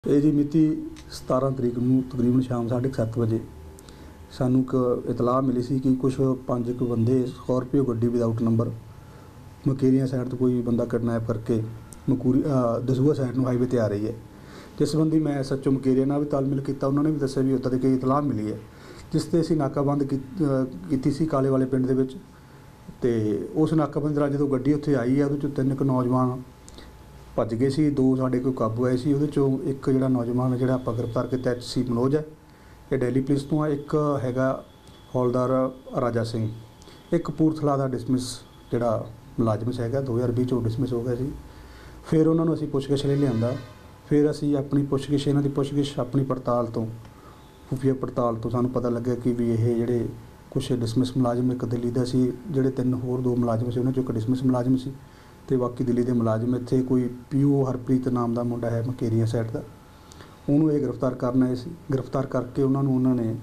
ਇਹ ਜੀ ਮਿਤੀ 17 ਤਰੀਕ ਨੂੰ ਤਕਰੀਬਨ ਸ਼ਾਮ 7:30 ਵਜੇ ਸਾਨੂੰ ਇੱਕ ਇਤਲਾਹ ਮਿਲੀ ਸੀ ਕਿ ਕੁਝ 5 ਬੰਦੇ ਸਕਾਰਪੀਓ ਗੱਡੀ ਵਿਦਆਊਟ ਨੰਬਰ ਮਕੇਰੀਆਂ ਸਾਈਡ ਤੋਂ ਕੋਈ ਬੰਦਾ ਕਿਡਨੈਪ ਕਰਕੇ ਦਸੂਹਾ ਸਾਈਡ ਨੂੰ ਹਾਈਵੇ 'ਤੇ ਆ ਰਹੀ ਹੈ। ਜਿਸ ਸੰਬੰਧੀ ਮੈਂ SHO ਮਕੇਰੀਆਂ ਨਾਲ ਵੀ ਤਾਲਮੇਲ ਕੀਤਾ। ਉਹਨਾਂ ਨੇ ਵੀ ਦੱਸਿਆ ਵੀ ਉੱਦਾਂ ਦੀ ਕੋਈ ਇਤਲਾਹ ਮਿਲੀ ਹੈ, ਜਿਸ 'ਤੇ ਅਸੀਂ ਨਾਕਾਬੰਦ ਕੀਤੀ ਸੀ ਕਾਲੇ ਵਾਲੇ ਪਿੰਡ ਦੇ ਵਿੱਚ। ਅਤੇ ਉਸ ਨਾਕਾਬੰਦੀ ਦੌਰਾਨ ਜਦੋਂ ਗੱਡੀ ਉੱਥੇ ਆਈ ਹੈ, ਉਹਦੇ 'ਚੋਂ 3 ਨੌਜਵਾਨ ਭੱਜ ਗਏ ਸੀ। 2 ਸਾਡੇ ਕੋਲ ਕਾਬੂ ਆਏ ਸੀ। ਉਹਦੇ 'ਚੋਂ ਇੱਕ ਜਿਹੜਾ ਨੌਜਵਾਨ ਜਿਹੜਾ ਆਪਾਂ ਗ੍ਰਿਫਤਾਰ ਕੀਤਾ HC ਮਨੋਜ ਹੈ, ਇਹ ਦਿੱਲੀ ਪੁਲਿਸ ਤੋਂ ਆ। ਇੱਕ ਹੈਗਾ ਹੌਲਦਾਰ ਰਾਜਾ ਸਿੰਘ, ਇੱਕ ਕਪੂਰਥਲਾ ਦਾ ਡਿਸਮਿਸ ਜਿਹੜਾ ਮੁਲਾਜ਼ਮ ਹੈਗਾ 2020 'ਚੋਂ ਡਿਸਮਿਸ ਹੋ ਗਿਆ ਸੀ। ਫਿਰ ਉਹਨਾਂ ਨੂੰ ਅਸੀਂ ਪੁੱਛਗਿੱਛ ਲਈ ਲਿਆਂਦਾ। ਫਿਰ ਅਸੀਂ ਆਪਣੀ ਪੁੱਛਗਿੱਛ ਇਹਨਾਂ ਦੀ ਪੁੱਛਗਿੱਛ ਆਪਣੀ ਪੜਤਾਲ ਤੋਂ ਖੁਫੀਆ ਪੜਤਾਲ ਤੋਂ ਸਾਨੂੰ ਪਤਾ ਲੱਗਿਆ ਕਿ ਵੀ ਇਹ ਜਿਹੜੇ ਕੁਛ ਡਿਸਮਿਸ ਮੁਲਾਜ਼ਮ ਇੱਕ ਦਿੱਲੀ ਦਾ ਸੀ, ਜਿਹੜੇ 3 ਹੋਰ 2 ਮੁਲਾਜ਼ਮ ਸੀ, ਉਹਨਾਂ 'ਚੋਂ ਇੱਕ ਡਿਸਮਿਸ ਮੁਲਾਜ਼ਮ ਸੀ ਅਤੇ ਬਾਕੀ ਦਿੱਲੀ ਦੇ ਮੁਲਾਜ਼ਮ। ਇੱਥੇ ਕੋਈ PO ਹਰਪ੍ਰੀਤ ਨਾਮ ਦਾ ਮੁੰਡਾ ਹੈ ਮਕੇਰੀਆਂ ਸਾਈਡ ਦਾ, ਉਹਨੂੰ ਇਹ ਗ੍ਰਿਫਤਾਰ ਕਰਨ ਆਏ ਸੀ। ਗ੍ਰਿਫਤਾਰ ਕਰਕੇ ਉਹਨਾਂ ਨੇ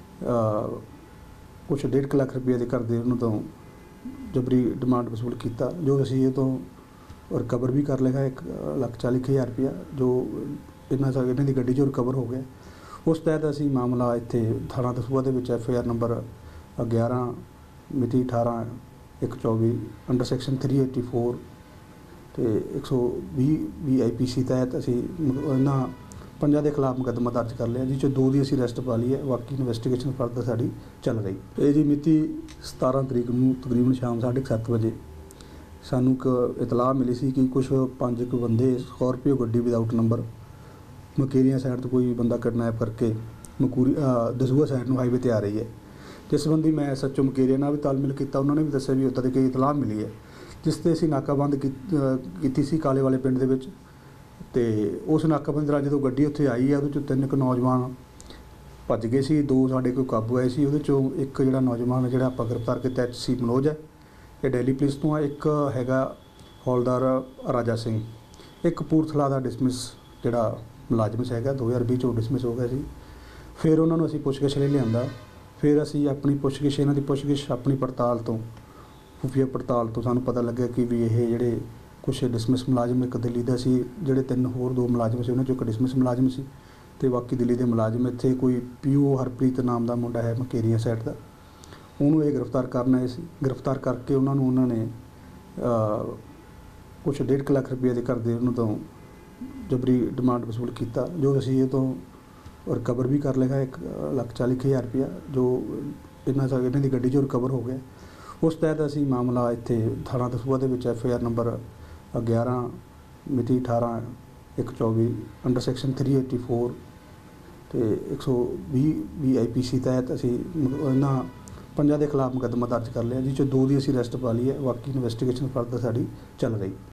ਕੁਛ 1.5 ਲੱਖ ਰੁਪਏ ਦੇ ਘਰ ਦੇ ਉਹਨਾਂ ਤੋਂ ਜਬਰੀ ਡਿਮਾਂਡ ਵਸੂਲ ਕੀਤਾ, ਜੋ ਅਸੀਂ ਇਹ ਤੋਂ ਰਿਕਵਰ ਵੀ ਕਰ ਲਿਆ 1,40,000 ਰੁਪਇਆ, ਜੋ ਇਹਨਾਂ ਦੀ ਗੱਡੀ 'ਚੋਂ ਰਿਕਵਰ ਹੋ ਗਿਆ। ਉਸ ਤਹਿਤ ਅਸੀਂ ਮਾਮਲਾ ਇੱਥੇ ਥਾਣਾ ਦਸੂਹਾ ਦੇ ਵਿੱਚ FIR ਨੰਬਰ 11 ਮਿਤੀ 18/1/24 ਅੰਡਰ ਸੈਕਸ਼ਨ 384 ਅਤੇ 120 IPC ਤਹਿਤ ਅਸੀਂ ਇਹਨਾਂ 5 ਦੇ ਖਿਲਾਫ ਮੁਕੱਦਮਾ ਦਰਜ ਕਰ ਲਿਆ, ਜਿਸ 'ਚੋਂ 2 ਦੀ ਅਸੀਂ ਅਰੈਸਟ ਪਾ ਲਈ ਹੈ। ਬਾਕੀ ਇਨਵੈਸਟੀਗੇਸ਼ਨ ਫਰਦਰ ਸਾਡੀ ਚੱਲ ਰਹੀ। ਇਹ ਜੀ ਮਿਤੀ 17 ਤਰੀਕ ਨੂੰ ਤਕਰੀਬਨ ਸ਼ਾਮ 7:30 ਵਜੇ ਸਾਨੂੰ ਇੱਕ ਇਤਲਾਹ ਮਿਲੀ ਸੀ ਕਿ ਕੁਝ 5 ਬੰਦੇ ਸਕਾਰਪੀਓ ਗੱਡੀ ਵਿਦਆਊਟ ਨੰਬਰ ਮਕੇਰੀਆਂ ਸਾਈਡ ਤੋਂ ਕੋਈ ਬੰਦਾ ਕਿਡਨੈਪ ਕਰਕੇ ਦਸੂਹਾ ਸਾਈਡ ਨੂੰ ਹਾਈਵੇ 'ਤੇ ਆ ਰਹੀ ਹੈ। ਜਿਸ ਸੰਬੰਧੀ ਮੈਂ SHO ਮਕੇਰੀਆਂ ਨਾਲ ਵੀ ਤਾਲਮੇਲ ਕੀਤਾ। ਉਹਨਾਂ ਨੇ ਵੀ ਦੱਸਿਆ ਵੀ ਉੱਦਾਂ ਦੀ ਕੋਈ ਇਤਲਾਹ ਮਿਲੀ ਹੈ, ਜਿਸ 'ਤੇ ਅਸੀਂ ਨਾਕਾਬੰਦ ਕੀਤੀ ਸੀ ਕਾਲੇ ਵਾਲੇ ਪਿੰਡ ਦੇ ਵਿੱਚ। ਅਤੇ ਉਸ ਨਾਕਾਬੰਦੀ ਦੌਰਾਨ ਜਦੋਂ ਗੱਡੀ ਉੱਥੇ ਆਈ ਹੈ, ਉਹਦੇ 'ਚੋਂ 3 ਨੌਜਵਾਨ ਭੱਜ ਗਏ ਸੀ। 2 ਸਾਡੇ ਕੋਲ ਕਾਬੂ ਆਏ ਸੀ। ਉਹਦੇ 'ਚੋਂ ਇੱਕ ਜਿਹੜਾ ਨੌਜਵਾਨ ਜਿਹੜਾ ਆਪਾਂ ਗ੍ਰਿਫਤਾਰ ਕੀਤਾ HC ਮਨੋਜ ਹੈ, ਇਹ ਦਿੱਲੀ ਪੁਲਿਸ ਤੋਂ ਆ। ਇੱਕ ਹੈਗਾ ਹੌਲਦਾਰ ਰਾਜਾ ਸਿੰਘ, ਇੱਕ ਕਪੂਰਥਲਾ ਦਾ ਡਿਸਮਿਸ ਜਿਹੜਾ ਮੁਲਾਜ਼ਮ ਹੈਗਾ 2020 'ਚੋਂ ਡਿਸਮਿਸ ਹੋ ਗਿਆ ਸੀ। ਫਿਰ ਉਹਨਾਂ ਨੂੰ ਅਸੀਂ ਪੁੱਛਗਿੱਛ ਲਈ ਲਿਆਂਦਾ। ਫਿਰ ਅਸੀਂ ਆਪਣੀ ਪੁੱਛਗਿੱਛ ਇਹਨਾਂ ਦੀ ਪੁੱਛਗਿੱਛ ਆਪਣੀ ਪੜਤਾਲ ਤੋਂ ਖੁਫੀਆ ਪੜਤਾਲ ਤੋਂ ਸਾਨੂੰ ਪਤਾ ਲੱਗਿਆ ਕਿ ਵੀ ਇਹ ਜਿਹੜੇ ਕੁਛ ਡਿਸਮਿਸ ਮੁਲਾਜ਼ਮ ਇੱਕ ਦਿੱਲੀ ਦਾ ਸੀ, ਜਿਹੜੇ 3 ਹੋਰ 2 ਮੁਲਾਜ਼ਮ ਸੀ, ਉਹਨਾਂ 'ਚੋਂ ਇੱਕ ਡਿਸਮਿਸ ਮੁਲਾਜ਼ਮ ਸੀ ਅਤੇ ਬਾਕੀ ਦਿੱਲੀ ਦੇ ਮੁਲਾਜ਼ਮ। ਇੱਥੇ ਕੋਈ PO ਹਰਪ੍ਰੀਤ ਨਾਮ ਦਾ ਮੁੰਡਾ ਹੈ ਮਕੇਰੀਆਂ ਸਾਈਡ ਦਾ, ਉਹਨੂੰ ਇਹ ਗ੍ਰਿਫਤਾਰ ਕਰਨ ਆਏ ਸੀ। ਗ੍ਰਿਫਤਾਰ ਕਰਕੇ ਉਹਨਾਂ ਨੇ ਕੁਛ 1.5 ਲੱਖ ਰੁਪਏ ਦੇ ਘਰ ਦੇ ਉਹਨਾਂ ਤੋਂ ਜਬਰੀ ਡਿਮਾਂਡ ਵਸੂਲ ਕੀਤਾ, ਜੋ ਅਸੀਂ ਇਹ ਤੋਂ ਰਿਕਵਰ ਵੀ ਕਰ ਲਿਆ 1,40,000 ਰੁਪਇਆ, ਜੋ ਇਹਨਾਂ ਦੀ ਗੱਡੀ 'ਚੋਂ ਰਿਕਵਰ ਹੋ ਗਿਆ। ਉਸ ਤਹਿਤ ਅਸੀਂ ਮਾਮਲਾ ਇੱਥੇ ਥਾਣਾ ਦਸੂਹਾ ਦੇ ਵਿੱਚ FIR ਨੰਬਰ 11 ਮਿਤੀ 18/1/24 ਅੰਡਰ ਸੈਕਸ਼ਨ 384 ਅਤੇ 120 IPC ਤਹਿਤ ਅਸੀਂ ਇਹਨਾਂ 5 ਦੇ ਖਿਲਾਫ ਮੁਕੱਦਮਾ ਦਰਜ ਕਰ ਲਿਆ, ਜਿਸ 'ਚੋਂ 2 ਦੀ ਅਸੀਂ ਅਰੈਸਟ ਪਾ ਲਈ ਹੈ। ਬਾਕੀ ਇਨਵੈਸਟੀਗੇਸ਼ਨ ਫਰਦਰ ਸਾਡੀ ਚੱਲ ਰਹੀ।